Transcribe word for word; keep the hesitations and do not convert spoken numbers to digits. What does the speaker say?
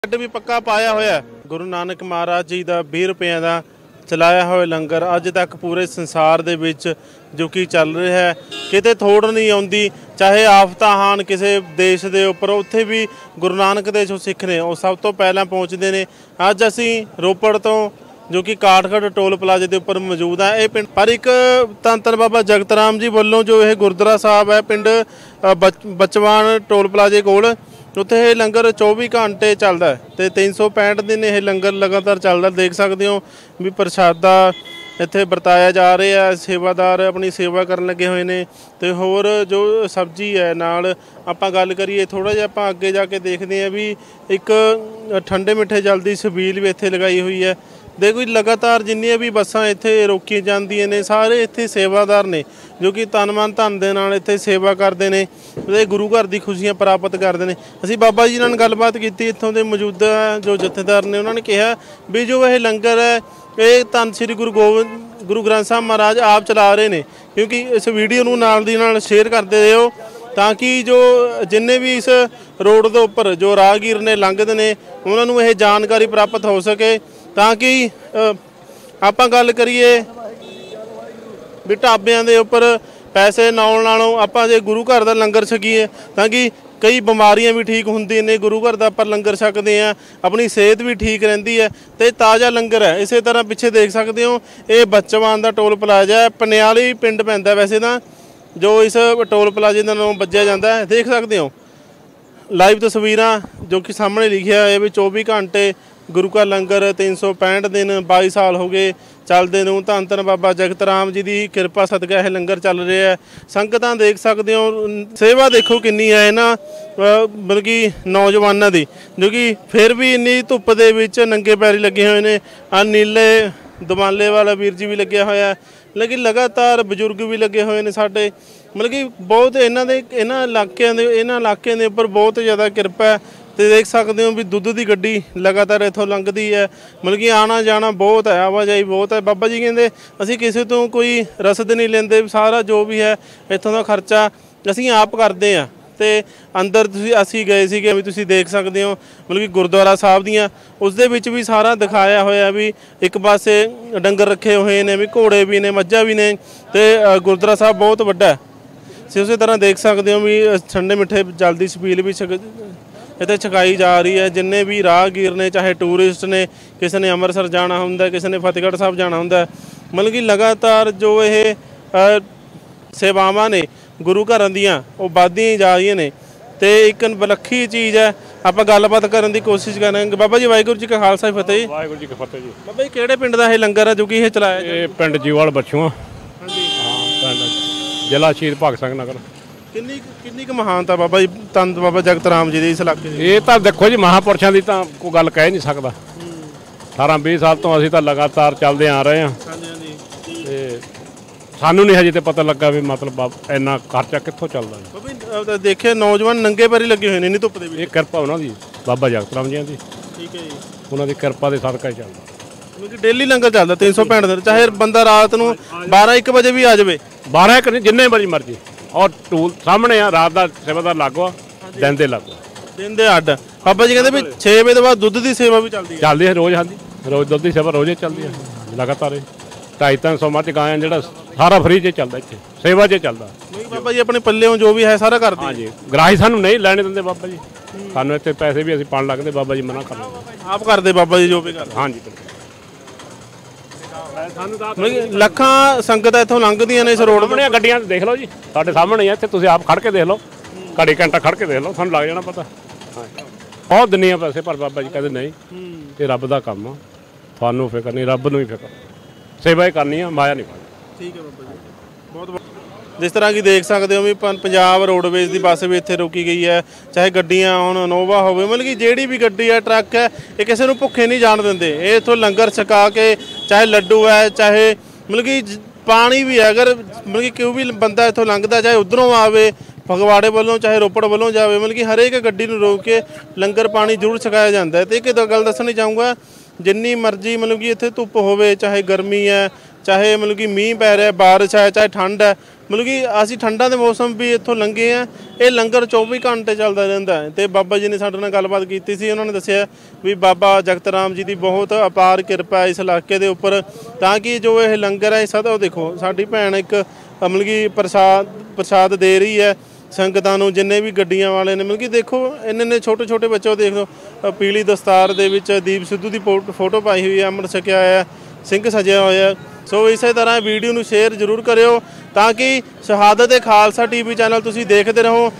भी पक्का पाया होया गुरु नानक महाराज जी का बीस रुपये का चलाया हुआ लंगर अज तक पूरे संसार दे विच जो कि चल रहा है, किते थोड़ नहीं आती। चाहे आफत आन किसी देश के उपर, उत्थे भी गुरु नानक दे जो सिख ने वो सब तो पहला पहुँचते हैं। अज असी रोपड़ तो जो कि काठगढ़ टोल प्लाजे के उपर मौजूद है। ये पिंड पर एक धन धन बाबा जगत राम जी वालों जो यह गुरुद्वारा साहब है पिंड बच बचवान टोल प्लाजे कोल, उत्थे लंगर चौबी घंटे चलता है तो तीन सौ पैंठ दिन यह लंगर लगातार चलता। देख सकते हो भी प्रशादा इत्थे बरताया जा रहा है, सेवादार अपनी सेवा करन लगे हुए हैं। तो होर जो सब्जी है नाल आपां गल करिए थोड़ा जिहा आपां अगे जाके देखते हैं भी एक ठंडे मिठे जल की छबील भी इत्थे लगाई हुई है। देखो लगातार जिन्नियां भी बसां इत्थे रोकी जांदियां ने सारे इत्थे सेवादार ने जो कि तन मन धन दे नाल इत्थे सेवा करते हैं ते गुरु घर दी खुशियां प्राप्त करते हैं। असीं बाबा जी नाल गलबात कीती, इत्थों दे मौजूदा जो जथेदार ने उन्होंने कहा भी जो यह लंगर है ये धन श्री गुरु गोबिंद गुरु ग्रंथ साहब महाराज आप चला रहे हैं, क्योंकि इस वीडियो नूं नाल दी नाल शेयर करते रहो ताकि जो जिन्ने भी इस रोड के उपर जो राहगीर ने लंघते हैं उन्होंने यह जानकारी प्राप्त हो सके। ताकि आपां गल करिए भी ढाबियां दे उपर पैसे नाल नालों आपां जे गुरु घर दा लंगर छकीए ताकि कई बीमारियां भी ठीक होंदियां ने, गुरु घर दा आपां लंगर छकदे हैं अपनी सेहत भी ठीक रहिंदी है ते ताज़ा लंगर है। इस तरह पिछे देख सकते हो ये बचवान दा टोल प्लाजा है, पनियाली पिंड पैंदा वैसे तां जो इस टोल प्लाजे का नाम बज्जिया जाता है। देख सकते हो लाइव तस्वीरां जो कि सामने लिखिया है भी चौबी घंटे गुरु का लंगर तीन सौ पैंठ दिन बाई साल हो गए चलते नूं। धन धन बाबा जगत राम जी की किरपा सदका यह लंगर चल रहा है। संगतां देख सकते हो, सेवा देखो किन्नी है इन्हां मतलब कि नौजवानों की जो कि फिर भी इन्नी धुप्प दे विच नंगे पैरी लगे हुए हैं। आ नीले दमाले वाला वीर जी भी लग्या होया है, लेकिन लगातार बजुर्ग भी लगे हुए हैं साडे। मतलब कि बहुत इन्हां दे इन्हां इलाकिਆਂ दे इन्हां इलाकिਆਂ ਦੇ ਉੱਪਰ बहुत ज़्यादा किरपा है। तो देख सकते हो भी दुध की गड्डी लगातार इतों लंघती है, मतलब कि आना जाना बहुत है, आवाजाही बहुत है। बाबा जी कहते असीं किसी तो कोई रसद नहीं लेंदे, सारा जो भी है इतों का खर्चा असीं आप करते हैं। तो अंदर तुसीं असीं गए सीगे भी तुसीं देख सकते हो मतलब कि गुरुद्वारा साहब दियां उस दे विच भी सारा दिखाया होया भी एक पासे डंगर रखे हुए ने भी घोड़े भी ने मज्झां भी ने ते गुरुद्वारा साहब बहुत वड्डा है। उस तरह देख सकते हो भी ठंडे मिठे जल दी छबील भी इतने छकाई जा रही है। जिन्ने भी राहगीर ने चाहे टूरिस्ट ने, किसी ने अमृतसर जाना होंदा, किसी ने फतेहगढ़ साहब जाना होंदा, मतलब कि लगातार जो ये सेवावां ने गुरु घर दियां वो वधदियां जा रही ने। तो एक विलखी चीज़ है, आपां गलबात करन दी कोशिश करेंगे। बाबा जी वाहिगुरू जी का खालसा फतेह। वाहिगुरू जी का फतेह जी। बाबा जी किहड़े पिंड दा ये लंगर है जो कि ये चलाया ये पिंड जीवाल बछुआ, हाँ जी, पिंड जिला शहीद भगत सिंह नगर। किन्नी किन्नी क महानता बाबा जी धन बाबा जगत राम जी इस इलाके ये तो देखो जी महापुरुषों की तो कोई गल कह नहीं सकता। अठारह बीस साल तो असीं तो लगातार चलते आ रहे हैं, सानू नहीं हजे तो पता लगा भी मतलब इन्ना खर्चा कित्थों चलता है। देखे नौजवान नंगे पैरी लगे हुए हैं धुप्प दे विच। ये किरपा उन्होंने बाबा जगत राम जी की, ठीक है जी, उन्होंने किरपा के सदका ही चलता। क्योंकि डेली लंगर चलता तीन सौ पैंठ दिन, चाहे बंदा रात को बारह एक बजे भी आ जाए, बारह एक नहीं जिन्ने बजे मर्जी। और टूल सामने आ रात का सेवादार लागो दिन के लागो दिन के अड्ड। बाबा जी कहते भी छे बजे बाद दुध की सेवा भी चलती है चलती है रोज़। हाँ जी रोज़ दुध की सेवा रोज़ ही चलती है लगातार। ढाई तीन सौ मच गाय जो सारा फ्री च चलता, इतने सेवा च चलता। बाबा जी अपने पल्ले जो भी है सारा करते। हाँ जी ग्राही सानू नहीं लैने देंगे बाबा जी, सानू इतने पैसे भी असीं पाण लगते, बाबा जी मना कर आप करते बाबा जी जो भी कर। हाँ जी ਲੱਖਾਂ ਸੰਗਤਾਂ ਇੱਥੋਂ ਲੰਘਦੀਆਂ ਨੇ ਇਸ ਰੋਡ ਸਾਹਮਣੇ ਗੱਡੀਆਂ ਦੇਖ ਲਓ ਜੀ, ਸਾਡੇ ਸਾਹਮਣੇ ਆ, ਇੱਥੇ ਤੁਸੀਂ ਆਪ ਖੜ ਕੇ ਦੇਖ ਲਓ, ਘੜੀ ਘੰਟਾ ਖੜ ਕੇ ਦੇਖ ਲਓ, ਤੁਹਾਨੂੰ ਲੱਗ ਜਾਣਾ ਪਤਾ। ਬਹੁਤ ਦਿੰਦੇ ਆ ਪੈਸੇ ਪਰ ਬਾਬਾ ਜੀ ਕਹਿੰਦੇ ਨਹੀਂ ਇਹ ਰੱਬ ਦਾ ਕੰਮ ਆ, ਤੁਹਾਨੂੰ ਫਿਕਰ ਨਹੀਂ, ਰੱਬ ਨੂੰ ਹੀ ਫਿਕਰ, ਸੇਵਾ ਹੀ ਕਰਨੀ ਆ, ਮਾਇਆ ਨਹੀਂ ਪਾਣੀ। ਠੀਕ ਹੈ ਬਾਬਾ ਜੀ ਬਹੁਤ ਬਹੁਤ। जिस तरह की देख सकते हो भी पंजाब रोडवेज की बस भी इत्थे रोकी गई है, चाहे गड्डियां होण इनोवा हो, मतलब कि जिहड़ी भी गड्डी है ट्रक है ये किसी को भुखे नहीं जान देंगे। ये इत्थों लंगर छका के चाहे लड्डू है चाहे मतलब कि पानी भी है, अगर मतलब कि कोई भी बंदा इत्थों लंघदा चाहे उधरों आवे फगवाड़े वालों चाहे रोपड़ वालों जाए, मतलब कि हरेक गड्डी नूं रोक के लंगर पानी जरूर छकाया जाता है। तो एक गल दसनी चाहूँगा जिन्नी मर्जी मतलब कि इत्थे धुप्प होवे चाहे गर्मी है ਚਾਹੇ ਮਤਲਬ ਕਿ ਮੀਂਹ ਪੈ ਰਿਹਾ, ਬਾਰਿਸ਼ ਹੈ, ਚਾਹੇ ਠੰਡ ਹੈ, ਮਤਲਬ ਕਿ ਅਸੀਂ ਠੰਡਾਂ ਦੇ ਮੌਸਮ ਵੀ ਇੱਥੋਂ ਲੰਘੇ ਆ। ਇਹ ਲੰਗਰ ਚੌਵੀ ਘੰਟੇ ਚੱਲਦਾ ਰਹਿੰਦਾ ਹੈ। ਤੇ ਬਾਬਾ ਜੀ ਨੇ ਸਾਡੇ ਨਾਲ ਗੱਲਬਾਤ ਕੀਤੀ ਸੀ, ਉਹਨਾਂ ਨੇ ਦੱਸਿਆ ਵੀ ਬਾਬਾ ਜਗਤ ਰਾਮ ਜੀ ਦੀ ਬਹੁਤ ਅਪਾਰ ਕਿਰਪਾ ਹੈ ਇਸ ਇਲਾਕੇ ਦੇ ਉੱਪਰ, ਤਾਂ ਕਿ ਜੋ ਇਹ ਲੰਗਰ ਹੈ ਸਦਾ, ਉਹ ਦੇਖੋ ਸਾਡੀ ਭੈਣ ਇੱਕ ਮਤਲਬ ਕਿ ਪ੍ਰਸਾਦ ਪ੍ਰਸਾਦ ਦੇ ਰਹੀ ਹੈ ਸੰਗਤਾਂ ਨੂੰ, ਜਿੰਨੇ ਵੀ ਗੱਡੀਆਂ ਵਾਲੇ ਨੇ। ਮਤਲਬ ਕਿ ਦੇਖੋ ਇੰਨੇ ਇੰਨੇ ਛੋਟੇ ਛੋਟੇ ਬੱਚੇ, ਉਹ ਦੇਖ ਲਓ ਪੀਲੀ ਦਸਤਾਰ ਦੇ ਵਿੱਚ ਦੀਪ ਸਿੱਧੂ ਦੀ ਫੋਟੋ ਪਾਈ ਹੋਈ ਹੈ, ਅੰਮ੍ਰਿਤ ਛਕਿਆ ਹੋਇਆ, ਸਿੰਘ ਸਜਿਆ ਹੋਇਆ। ਸੋ ਇਸੇ ਤਰ੍ਹਾਂ ਵੀਡੀਓ ਨੂੰ ਸ਼ੇਅਰ ਜ਼ਰੂਰ ਕਰਿਓ ਤਾਂ ਕਿ ਸ਼ਹਾਦਤ-ਏ-ਖਾਲਸਾ ਟੀਵੀ ਚੈਨਲ ਤੁਸੀਂ ਦੇਖਦੇ ਰਹੋ।